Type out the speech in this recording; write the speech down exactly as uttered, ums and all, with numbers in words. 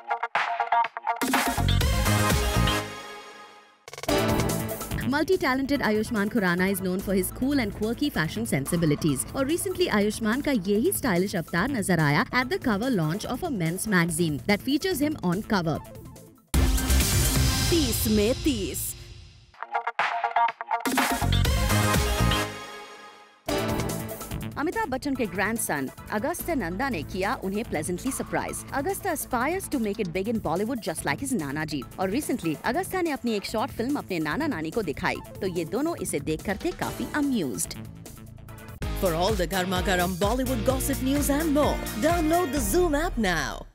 Multi-talented Ayushmann Khurrana is known for his cool and quirky fashion sensibilities. और recently Ayushmann का यही stylish अवतार नजर आया at the cover launch of a men's magazine that features him on cover. तीस में तीस अमिताभ बच्चन के ग्रैंडसन अगस्त्य नंदा ने किया उन्हें pleasantly surprise. Agastya aspires to make it big in Bollywood just like his नाना जी. और रिसेंटली अगस्त्य ने अपनी एक शॉर्ट फिल्म अपने नाना नानी को दिखाई तो ये दोनों इसे देखकर थे काफी amused. For all the Garma Garam Bollywood gossip news and more, download the Zoom app now.